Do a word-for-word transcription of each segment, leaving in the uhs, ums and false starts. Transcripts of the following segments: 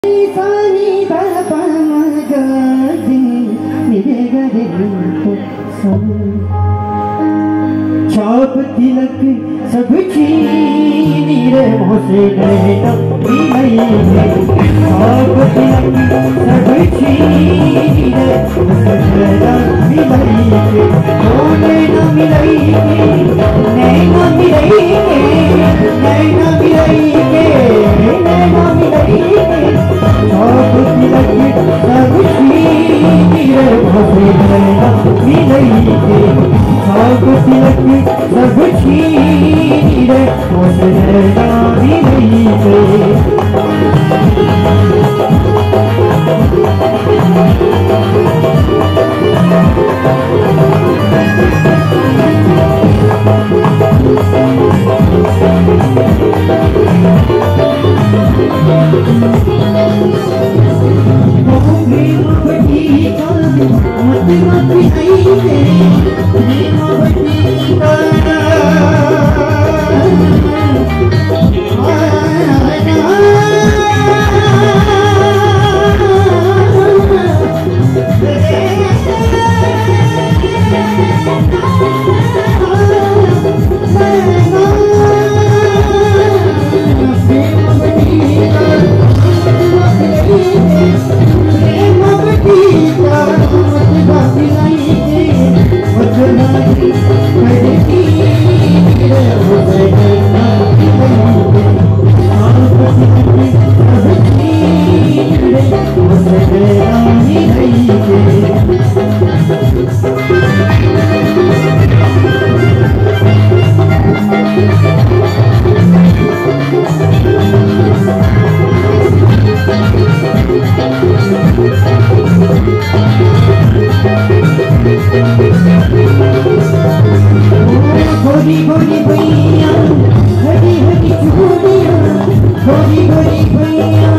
छाप तिलक सब छीनी रे मोसे गए तभी नहीं छाप तिलक सब छीनी रे मोसे गए तभी नहीं सोने न मिलाई के नैना मिलाई के नैना मिलाई के नैना मिलाई के छाप तिलक सब छीनी रे मोसे गए तभी नहीं छाप तिलक सब छीनी रे मोसे भी नहीं गोरी गोरी भैया हरी हरी चूड़िया गोरी गोरी भैया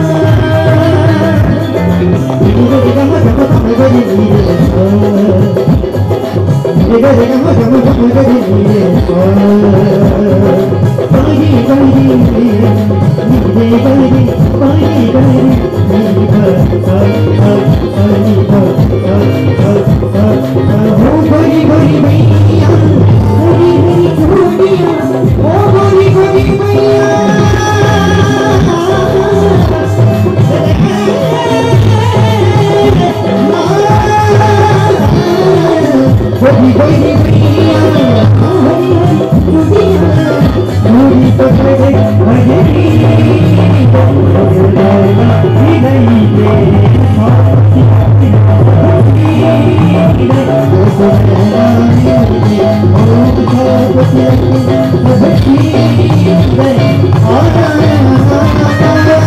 गोरी गम गम गम गोरी नीले गोरी गम गम गम गोरी नीले गोरी गोरी नीले गोरी गोरी गोरी नीले गोरी गोरी भैया गोरी गोरी चूड़िया ओ गोरी गोरी भैया गोरी गोरी भैया गोरी तो तेरे भजनी नहीं